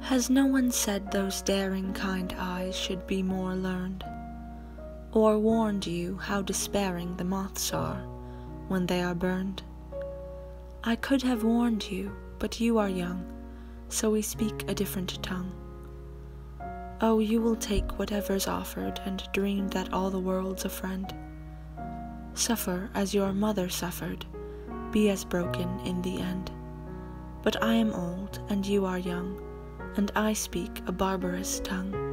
Has no one said those daring kind eyes should be more learned, or warned you how despairing the moths are when they are burned? I could have warned you, but you are young, so we speak a different tongue. Oh, you will take whatever's offered and dream that all the world's a friend. Suffer as your mother suffered, be as broken in the end. But I am old and you are young, and I speak a barbarous tongue.